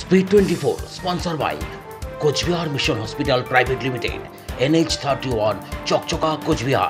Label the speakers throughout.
Speaker 1: Speed 24, sponsored by Coachbihar Mission Hospital Private Limited, NH31, Chokchoka, Coachbihar.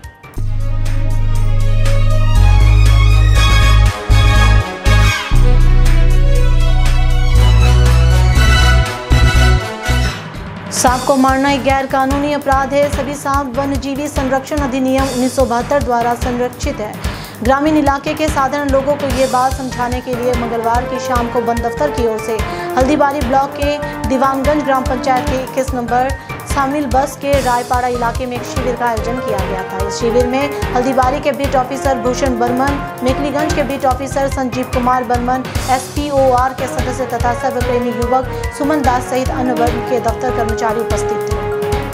Speaker 2: सांप को मारना एक गैर कानूनी अपराध है। सभी सांप वन्यजीवी संरक्षण अधिनियम 1972 द्वारा संरक्षित है। ग्रामीण इलाके के साधारण लोगों को ये बात समझाने के लिए मंगलवार की शाम को वन दफ्तर की ओर से हल्दीबारी ब्लॉक के दीवानगंज ग्राम पंचायत के 21 नंबर शामिल बस के रायपाड़ा इलाके में एक शिविर का आयोजन किया गया था। इस शिविर में हल्दीबारी के बीट ऑफिसर भूषण बर्मन, मेखलीगंज के beat officer Sanjeev Kumar Barman, SPOR के सदस्य तथा सर्वप्रेमी युवक सुमन दास सहित अन्य वर्ग के दफ्तर कर्मचारी उपस्थित थे।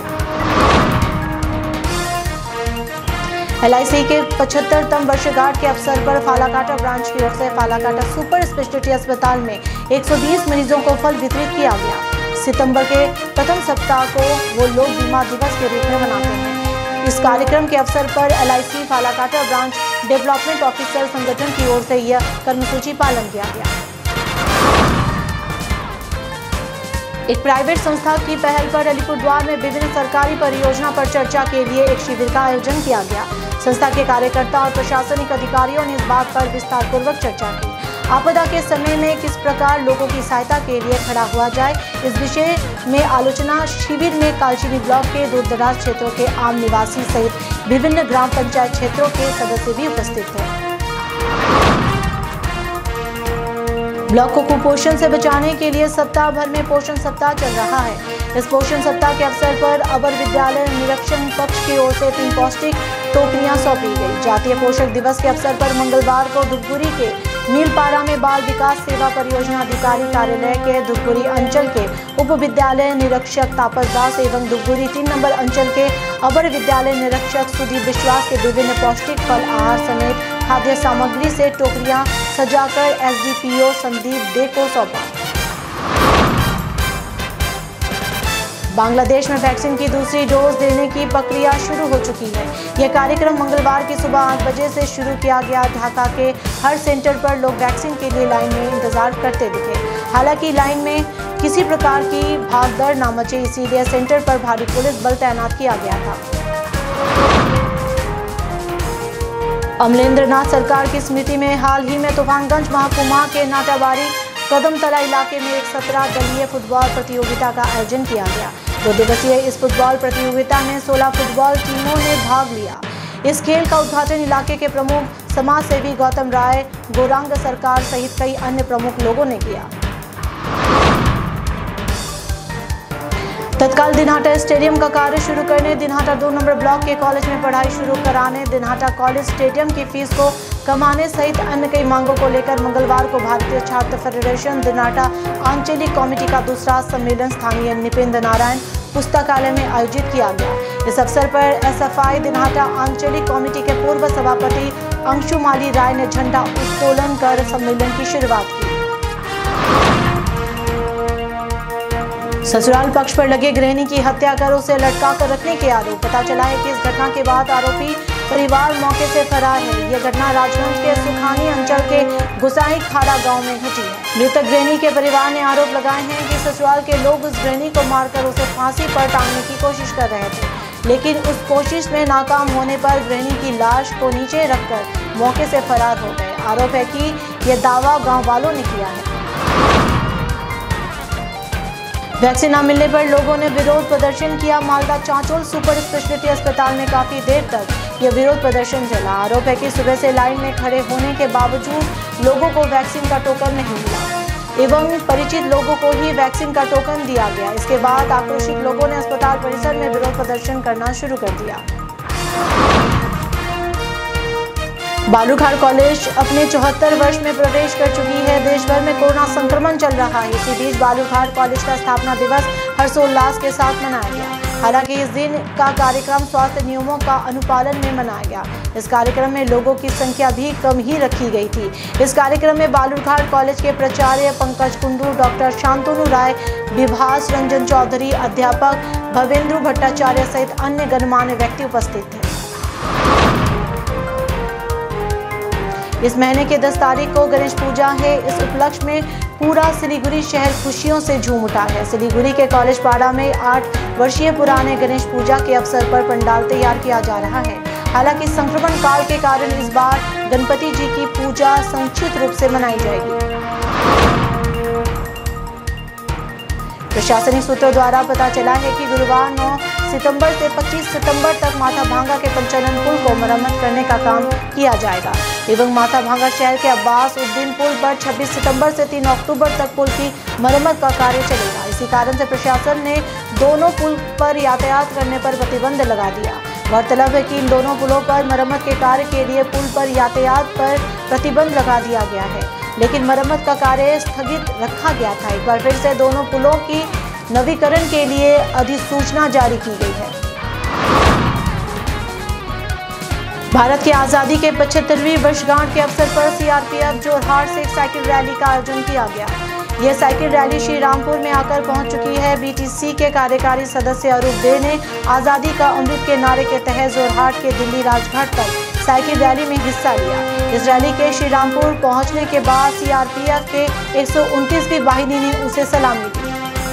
Speaker 2: LIC के 75तम वर्षगांठ के अवसर पर फालाकाटा ब्रांच की ओर से फालाकाटा सुपर स्पेशलिटी अस्पताल में 120 मरीजों को फल वितरित किया गया। सितंबर के प्रथम सप्ताह को वो लोग बीमा दिवस के रूप में मनाते हैं। इस कार्यक्रम के अवसर पर LIC Falakata branch development officer संगठन की ओर से यह कर्मसूची पालन किया गया। एक प्राइवेट संस्था की पहल पर अलीपुरद्वार में विभिन्न सरकारी परियोजना पर चर्चा के लिए एक शिविर का आयोजन किया गया। संस्था के कार्यकर्ता और प्रशासनिक अधिकारियों ने इस बात पर विस्तार पूर्वक चर्चा की। आपदा के समय में किस प्रकार लोगों की सहायता के लिए खड़ा हुआ जाए, इस विषय में आलोचना शिविर में कालचिनी ब्लॉक के दूरदराज क्षेत्रों के आम निवासी सहित विभिन्न ग्राम पंचायत क्षेत्रों के सदस्य भी उपस्थित थे। ब्लॉक को कुपोषण से बचाने के लिए सप्ताह भर में पोषण सप्ताह चल रहा है। इस पोषण सप्ताह के अवसर पर अवर विद्यालय निरीक्षण कक्ष की ओर से 3 पौष्टिक टोकरियां सौंपी गई। जातीय पोषक दिवस के अवसर पर मंगलवार को धुपगुरी के नीलपारा में बाल विकास सेवा परियोजना अधिकारी कार्यालय के धुपगुरी अंचल के उप विद्यालय निरीक्षक तापस दास एवं धुपगुरी 3 नंबर अंचल के अवर विद्यालय निरीक्षक सुदीप विश्वास के विभिन्न पौष्टिक फल आहार समेत खाद्य सामग्री से टोकरियां सजाकर SDPO संदीप दे को सौंपा। बांग्लादेश में वैक्सीन की दूसरी डोज देने की प्रक्रिया शुरू हो चुकी है। यह कार्यक्रम मंगलवार की सुबह 8 बजे से शुरू किया गया। ढाका के हर सेंटर पर लोग वैक्सीन के लिए लाइन में इंतजार करते दिखे। हालांकि लाइन में किसी प्रकार की भागदौड़ न मचे, इसीलिए सेंटर पर भारी पुलिस बल तैनात किया गया था। अमलेंद्रनाथ सरकार की स्मृति में हाल ही में तूफानगंज महकुमा के नाटाबाड़ी कदमतला इलाके में एक 17 दलीय फुटबॉल प्रतियोगिता का आयोजन किया गया। 2 दिवसीय इस फुटबॉल प्रतियोगिता में 16 फुटबॉल टीमों ने भाग लिया। इस खेल का उद्घाटन इलाके के प्रमुख समाज सेवी गौतम राय, गौरांग सरकार सहित कई अन्य प्रमुख लोगों ने किया। तत्काल दिनहाटा स्टेडियम का कार्य शुरू करने, दिनहाटा 2 नंबर ब्लॉक के कॉलेज में पढ़ाई शुरू कराने, दिनहाटा कॉलेज स्टेडियम की फीस को कमाने सहित अन्य कई मांगों को लेकर मंगलवार को भारतीय छात्र फेडरेशन दिनहाटा आंचलिक कमेटी का दूसरा सम्मेलन स्थानीय निपेंद्र नारायण पुस्तकालय में आयोजित किया गया। इस अवसर पर SFI दिनहाटा आंचलिक कमेटी के पूर्व सभापति अंशुमाली राय ने झंडा उत्तोलन कर सम्मेलन की शुरुआत की। ससुराल पक्ष पर लगे गृहिणी की हत्या कर उसे लटका कर रखने के आरोप। पता चला है कि इस घटना के बाद आरोपी परिवार मौके से फरार है। यह घटना राजगंज के सुखानी अंचल के गुसाई खाड़ा गांव में घटी है। मृतक गृहिणी के परिवार ने आरोप लगाए हैं कि ससुराल के लोग उस गृहिणी को मारकर उसे फांसी पर टांगने की कोशिश कर रहे थे, लेकिन उस कोशिश में नाकाम होने पर गृहिणी की लाश को नीचे रखकर मौके से फरार हो गए। आरोप है कि यह दावा गाँव वालों ने किया है। वैक्सीन न मिलने पर लोगों ने विरोध प्रदर्शन किया। मालदा चांचोल सुपर स्पेशलिटी अस्पताल में काफी देर तक यह विरोध प्रदर्शन चला। आरोप है कि सुबह से लाइन में खड़े होने के बावजूद लोगों को वैक्सीन का टोकन नहीं मिला एवं परिचित लोगों को ही वैक्सीन का टोकन दिया गया। इसके बाद आक्रोशित लोगों ने अस्पताल परिसर में विरोध प्रदर्शन करना शुरू कर दिया। बालूरघाट कॉलेज अपने 74 वर्ष में प्रवेश कर चुकी है। देश भर में कोरोना संक्रमण चल रहा है। इसी बीच बालूरघाट कॉलेज का स्थापना दिवस हर्षोल्लास के साथ मनाया गया। हालांकि इस दिन का कार्यक्रम स्वास्थ्य नियमों का अनुपालन में मनाया गया। इस कार्यक्रम में लोगों की संख्या भी कम ही रखी गई थी। इस कार्यक्रम में बालूरघाट कॉलेज के प्राचार्य पंकज कुंडू, डॉक्टर शांतनु राय, विभास रंजन चौधरी, अध्यापक भवेंद्र भट्टाचार्य सहित अन्य गणमान्य व्यक्ति उपस्थित थे। इस महीने के 10 तारीख को गणेश पूजा है। इस उपलक्ष्य में पूरा सिलीगुड़ी शहर खुशियों से झूम उठा है। सिलीगुड़ी के कॉलेज पाड़ा में 8 वर्षीय पुराने गणेश पूजा के अवसर पर पंडाल तैयार किया जा रहा है। हालांकि संक्रमण काल के कारण इस बार गणपति जी की पूजा समुचित रूप से मनाई जाएगी। प्रशासनिक सूत्रों द्वारा पता चला है कि गुरुवार 9 सितंबर से 25 सितंबर तक माथाभांगा के पंचानन पुल को मरम्मत करने का काम किया जाएगा एवं माथाभांगा शहर के अब्बास उद्दीन पुल पर 26 सितंबर से 3 अक्टूबर तक पुल की मरम्मत का कार्य चलेगा। इसी कारण से प्रशासन ने दोनों पुल पर यातायात करने पर प्रतिबंध लगा दिया। गौरतलब है कि इन दोनों पुलों पर मरम्मत के कार्य के लिए पुल पर यातायात पर प्रतिबंध लगा दिया गया है, लेकिन मरम्मत का कार्य स्थगित रखा गया था। एक बार फिर से दोनों पुलों की नवीकरण के लिए अधिसूचना जारी की गई है। भारत की आज़ादी के 75वीं वर्षगांठ के अवसर पर सीआरपीएफ जोरहाट से एक साइकिल रैली का आयोजन किया गया। यह साइकिल रैली श्री रामपुर में आकर पहुंच चुकी है। बीटीसी के कार्यकारी सदस्य अरूप दे ने आज़ादी का अमृत के नारे के तहत जोरहाट के दिल्ली राजघाट तक साइकिल रैली में हिस्सा लिया। इस रैली के श्री रामपुर पहुंचने के बाद सीआरपीएफ के 129वीं वाहिनी ने उसे सलामी दी।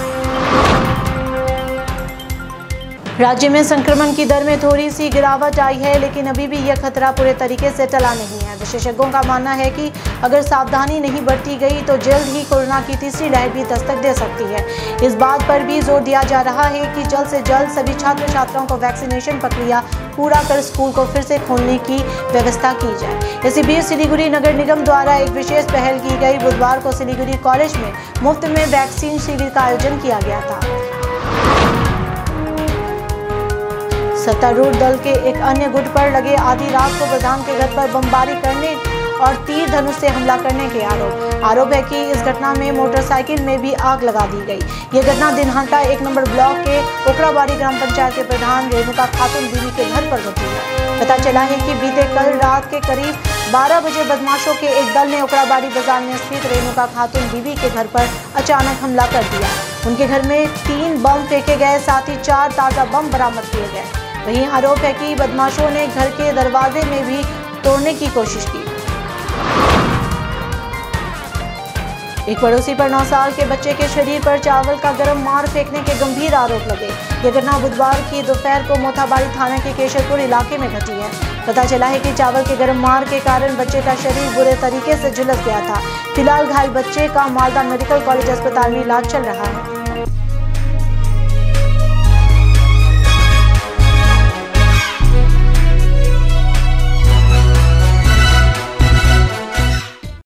Speaker 2: राज्य में संक्रमण की दर में थोड़ी सी गिरावट आई है, लेकिन अभी भी यह खतरा पूरे तरीके से टला नहीं है। विशेषज्ञों का मानना है कि अगर सावधानी नहीं बरती गई तो जल्द ही कोरोना की तीसरी लहर भी दस्तक दे सकती है। इस बात पर भी जोर दिया जा रहा है कि जल्द से जल्द सभी छात्र छात्राओं को वैक्सीनेशन प्रक्रिया पूरा कर स्कूल को फिर से खोलने की व्यवस्था की जाए। इसी बीच सिलीगुड़ी नगर निगम द्वारा एक विशेष पहल की गई। बुधवार को सिलीगुड़ी कॉलेज में मुफ्त में वैक्सीन शिविर का आयोजन किया गया था। सत्तारूढ़ दल के एक अन्य गुट पर लगे आधी रात को प्रधान के घर पर बमबारी करने और तीर धनुष से हमला करने के आरोप है कि इस घटना में मोटरसाइकिल में भी आग लगा दी गई। यह घटना दिनहाटा 1 नंबर ब्लॉक के ओकड़ाबाड़ी ग्राम पंचायत के प्रधान रेणुका खातून बीवी के घर पर घटी है। पता चला है कि बीते कल रात के करीब 12 बजे बदमाशों के एक दल ने ओकड़ाबाड़ी बाजार में स्थित रेणुका खातून बीवी के घर पर अचानक हमला कर दिया। उनके घर में 3 बम फेंके गए, साथ ही 4 ताज़ा बम बरामद किए गए। वहीं आरोप है कि बदमाशों ने घर के दरवाजे में भी तोड़ने की कोशिश की। एक पड़ोसी पर 9 साल के बच्चे के शरीर पर चावल का गर्म मार फेंकने के गंभीर आरोप लगे। यह घटना बुधवार की दोपहर को मोथाबाड़ी थाना के केशरपुर इलाके में घटी है। पता चला है कि चावल के गर्म मार के कारण बच्चे का शरीर बुरे तरीके से झुलस गया था। फिलहाल घायल बच्चे का मालदा मेडिकल कॉलेज अस्पताल में इलाज चल रहा है।